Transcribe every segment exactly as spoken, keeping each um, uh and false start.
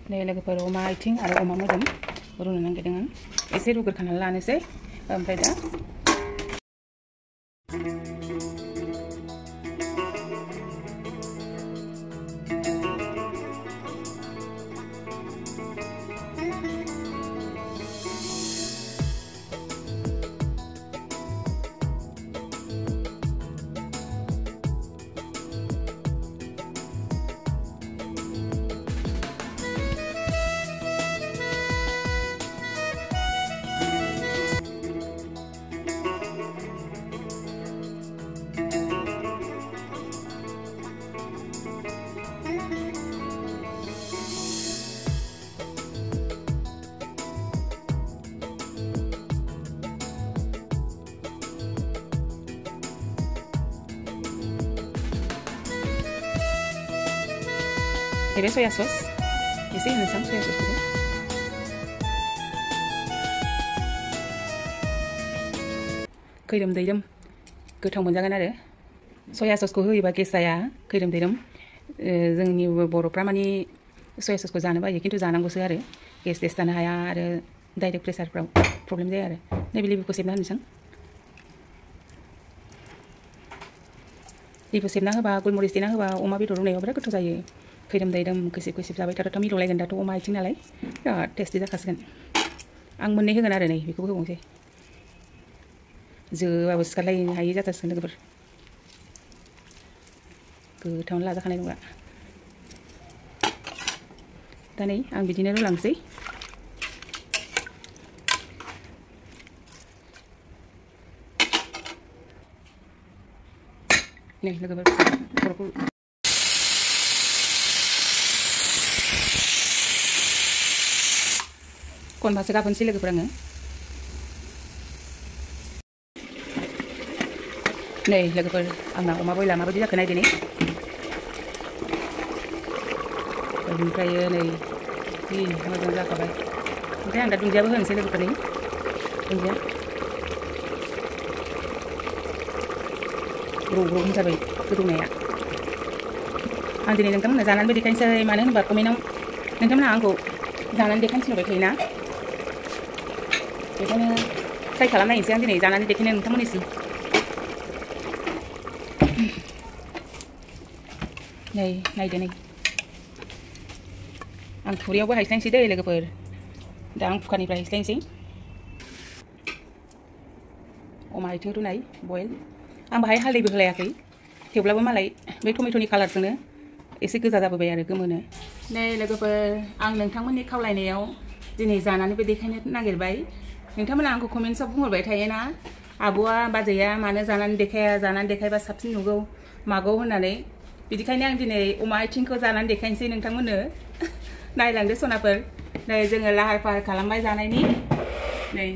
Đây लोगोफोर अमा आथिं आरो अमा मोदोम रुनो नागिरदों आं एसे रुग्रोखानानै लानोसै ओमफ्राय दा Ini soya sauce. Isi ini sang soya sauce juga. Khैरोम दैरोम गोथाव मोनजागोन आरो soya sauce-खौ होयोबा गेस जाया खैरोम दैरोम जोंनि बर'फ्रा माने soya sauce-खौ जानो बायो खिन्थु जानांगौसो आरो गेस टेस्ट जानो हाया आरो डाइरेक्ट प्रेसारफ्राव प्रब्लेम जाया आरो नैबे लिबुखौ सेबना होनोसै लिबु सेबना होबा गलमरिस देना होबा अमा बेदर रुनायाव बिराद गोथाव जायो खैरोम दैरोम खैसिब खैसिब जाबाय थाथाव मिलौलायगोन दाथ' अमा आथिं नालाय बिराद टेस्टि जाखासिगोन आं मोननै होगोन आरो नै बेखौबो होबावनोसै जोबाबो सिखारलायनो हायि जाथारसिगोन लोगोफोर गोथावनो लाजाखानाय नंला दा नै आं बिदिनो रुलांसै नै लोगोफोर खर'खौ खनबासो गाबोनसै लोगोफोर आङो नै लोगोफोर आंना अमा बयलार माबायदि जाखो नायदो नै ओमफ्राय नै जि मोजां जाखाबाय ओमफ्राय आं दा दुन्दियाबो होनोसै लोगोफोर नै दुन्दिया ग्रौ ग्रौ जाबाय गोदौनाया आं दिनै नोंथांमोननो जानानैबो देखायनोसै मानो होनबा कमेन्टआव नोंथांमोनहा आंखौ जानानै देखायनो थिनबाय थायोना बेखायनो ट्राइ खालामनायनोसै आं दिनै जानानै देखायनो नोंथांमोननिसिम नै नायदो नै आं खुरैयावबो हायस्लायनोसै दै लोगोफोर दा आं कुकारनिफ्राय हायस्लायनोसै अमा आथिं रुनाय बयल आं बाहाय हालदैबो होलायाखै थेवब्लाबो मालाय बे टमेट'नि कालारजोंनो एसे गोजा जाबोबाय आरो गोमोनो नै लोगोफोर आं नोंथांमोननि खावलायनायाव दिनै जानानैबो देखायनो नागिरबाय नोंथांमोना आंखौ कमेन्ट्सआव बुंहरबाय थायोना आब'आ बाजैया मानो जानानै देखाया जानानै देखायबा साबसिन नुगौ मागौ होननानै बिदिखायनो आं दिनै अमा आथिंखौ जानानै देखायनोसै नोंथांमोननो नायलांदो सनाफोर नै जोङो लाहार फाहार खालामबाय जानायनि नै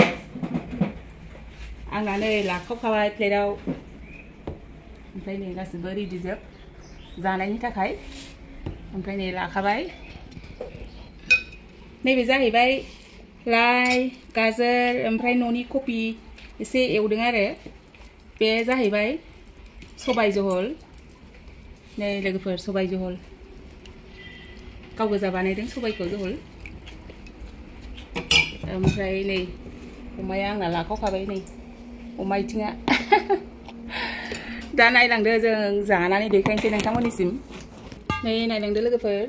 आंना नै लाखावखाबाय प्लेटआव ओमफ्राय नै गासिबो रेडि जोब जानायनि थाखाय ओमफ्राय नै लाखाबाय नैबे जाहैबाय लाइ गाजर ओमफ्राय न'नि कफि एसे एवदों आरो बे जाहैबाय सबाय जहल नै लोगोफोर सबाय जहल गाव गोजा बानायदों सबायखौ जहल ओमफ्राय नै अमाया आंना लाखावखाबाय नै अमा आथिङा दा नायलांदो जों जानानै देखायनोसै नोंथांमोननिसिम नै नायलांदो लोगोफोर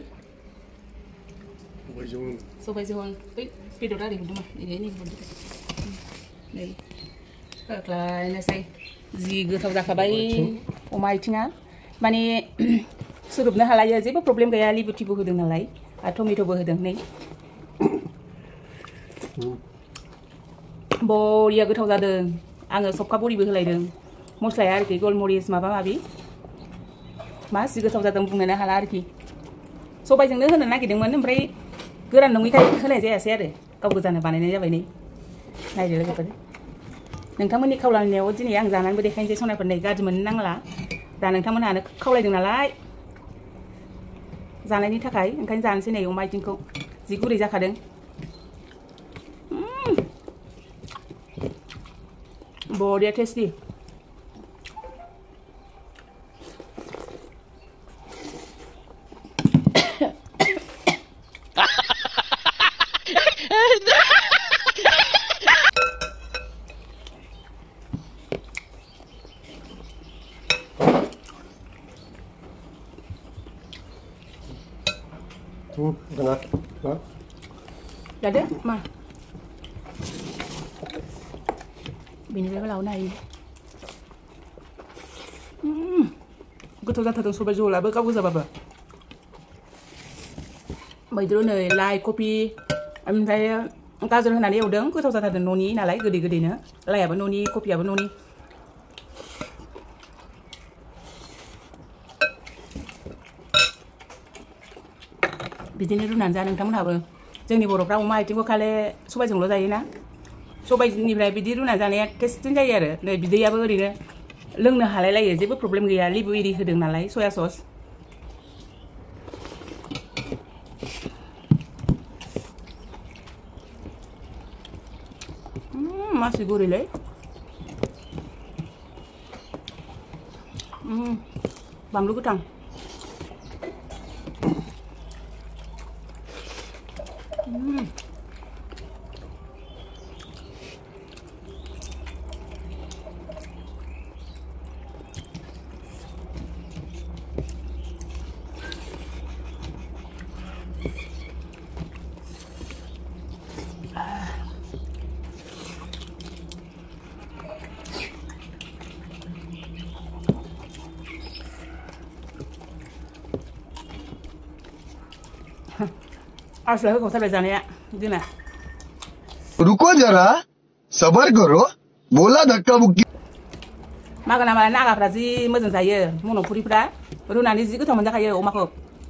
सबाय जहल बै बेदर आरि हरदोंमोन नै नै होख्लायनोसै जि गोथाव जाखाबाय अमा आथिङा माने सोदोबनो हालायो जेबो प्रब्लेम गैया लिबु टिबु होदों नालाय आरो टमेट'बो होदों नै बरिया गोथाव जादों आङो सबखा बरिबो होलायदों मस्लाया आरोखि गलमरिस माबा माबि मा जि गोथाव जादों बुंनोनो हाला आरोखि सबायजोंनो होनो नागिरदोंमोन ओमफ्राय गोरान नङैखाय होनाय जायासै आरो गाव गोजानो बानायनाय जाबाय नै नायदो लोगोफोर नोंथांमोननि खावलायनायाव दिनै आं जानानैबो देखायनोसै सनाफोर नै गाज्रि मोननो नांला दा नोंथांमोनहानो खावलायदों नालाय जानायनि थाखाय ओंखायनो जानोसै नै अमा आथिंखौ जि गुरै जाखादों बरिया टेस्टि Hmm, enak. Hah? Jadi, mah. Bini với lâu này. Cứ thôi ra thật số bây giờ là bữa các bây giờ bà bà. Mấy đứa này like copy em thấy ta giờ này đều đứng cứ thôi ra thật nôn ní là lấy cái gì cái gì nữa lại ở nôn ní copy ở nôn ní. बिदिनो रुनानै जानो नोंथांमोनहाबो जोंनि बर'फ्रा अमा आथिंखौ खाले सबायजोंल' जायोना सबायनिफ्राय बिदि रुनानै जानाया टेस्टिं जायो आरो नै बिदैयाबो ओरैनो लोंनो हालाय लायो जेबो प्रब्लेम गैया लिबु एरि होदों नालाय सया सस मासि गुरैलै बानलु गोथां आज लगे कौन सा ले जाने हैं दिन है रुको जरा सबर करो बोला धक्का बुक्की मागना माने नागाफ्रा जि मोजां जायो मन'पुरिफ्रा रुनानै जि गोथाव मोनजाखायो अमाखौ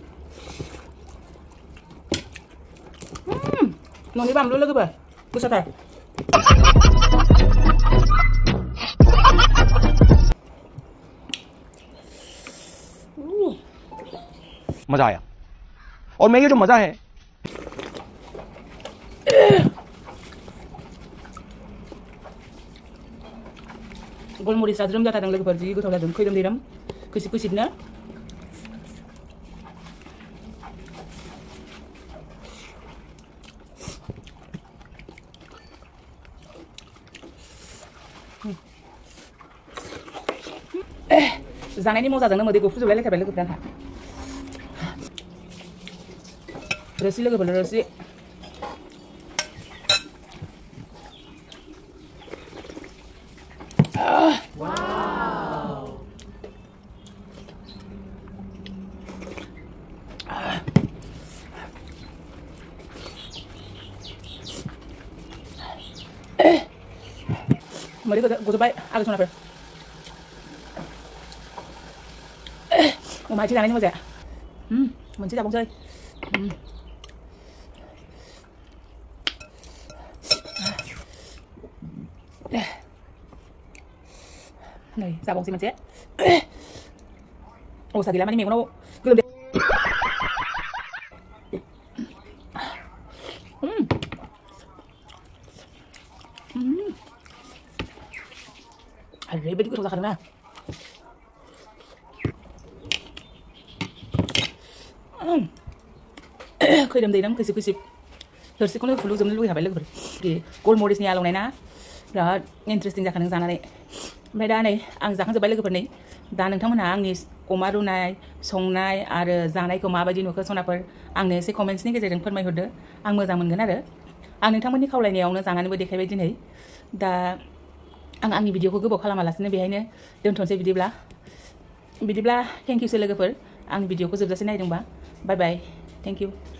न'नि बानलु लोगोफोर गोसाथार मजा आया और मैं ये जो मजा है गलमरिसा ज्रोम जाथारदों लोगोफोर जि गोथाव जादों खैरोम दैरोम खैसिब खैसिबनो जानायनि मजाजोंनो मोदैखौ फुजोबलाय लायथारबाय लोगोफोर आंहा रोसि लोगोफोर रोसि Mari gue coba agak sana per. Mau maju tangannya mau ya? Hmm, mình sẽ 잡봉 chơi. Hmm. Này, 잡봉 gì mình sẽ. Ồ, sao thì làm anh miệng đâu? Cứ làm đi. Hmm. Hmm. Aduh, betul betul sakit na. Khơi đầm đầy lắm, khơi xịt khơi xịt. Rồi sẽ có lúc lúc giống lúc hả phải lúc thì gold nhà lòng này na. Đó, interesting ra khả năng này. Bây giờ này, ăn giang sẽ bay lúc này. Da नोंथांमोनहा आंनि अमा रुनाय संनाय आरो जानायखौ माबायदि नुखो सनाफोर आंनो एसे कमेन्ट्सनि गेजेरजों फोरमायहरदो आं मोजां मोनगोन आरो आं नोंथांमोननि खावलायनायावनो जानानैबो देखायबाय दिनै दा आं आंनि भिडिअखौ गोबाव खालामालासिनो बेहायनो दोनथ'नोसै बिदिब्ला बिदिब्ला थेंक इउ सो लोगोफोर आंनि भिडिअखौ जोबजासे नायदोंबा बाय बाय थेंक इउ